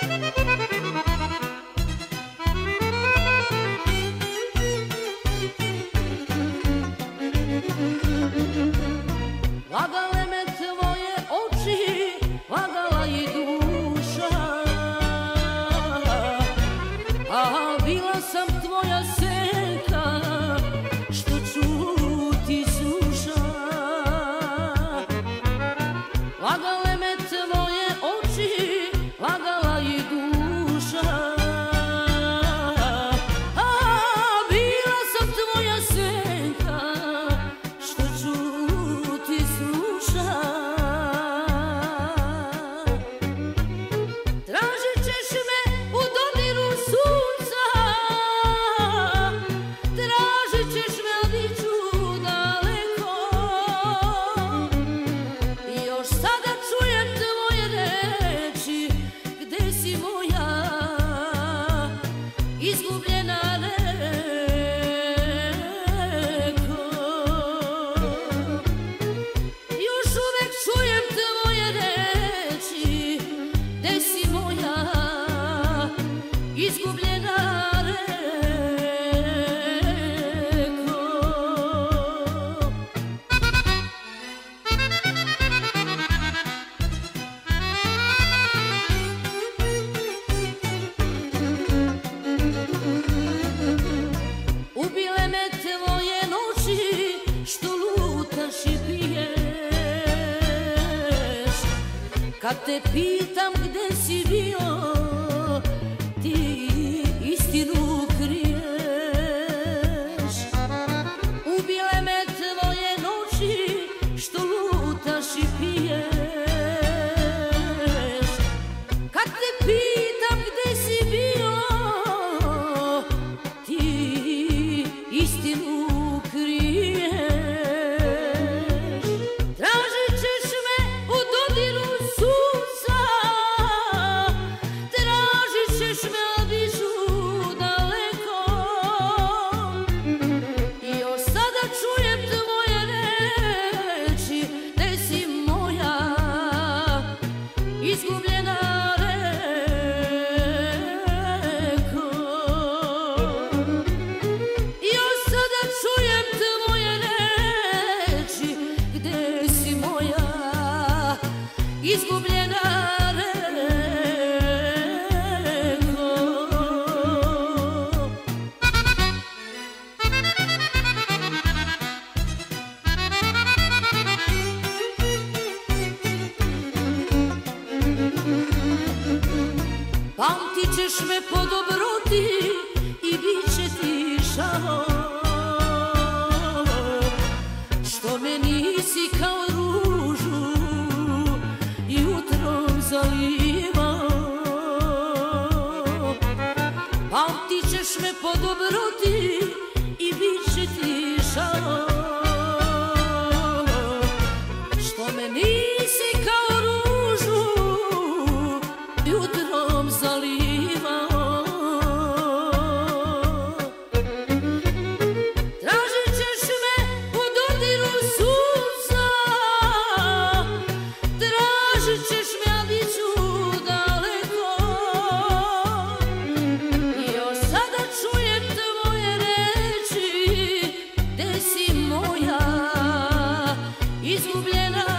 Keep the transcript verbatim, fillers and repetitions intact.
Lagale me tvoje oči, lagala i duša, a bila sam tvoja senka, što čuti suša. Lagale me tvoje oči, lagala i duša, a bila sam tvoja senka, što čuti suša. Tražit ćeš me u dodiru sunca, tražit ćeš me, a bit ću daleko. Još sada čujem tvoje reči, gde si moja izgubljena reko. Još uvek čujem tvoje reči, gde si moja izgubljena reko. Ubile me tvoje noći, što lutaš i piješ. Kad te pitam gde si bio, ti istinu kriješ. Ubile me tvoje noći, što lutaš i piješ. Kad te pitam gde si bio, ti istinu kriješ. Tražit ćeš me u dodiru sunca, tražit ćeš me, a bit ću daleko. Još sada čujem tvoje reči, gde si moja izgubljena reko. Još sada čujem tvoje reči, gde si moja izgubljena reko. Pamtit ćeš me po dobroti i bit će ti žao, što me nisi kao ružu jutrom zalivao. Pamtit ćeš me po dobroti i bit će ti žao, što me nisi kao ružu jutrom zalivao. Tražit ćeš me u dodiru sunca, tražit ćeš me, a bit ću daleko. Još sada čujem tvoje reči, gde si moja izgubljena